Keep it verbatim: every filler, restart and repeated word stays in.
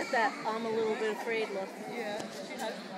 got that I'm a little bit afraid look. Yeah, she has.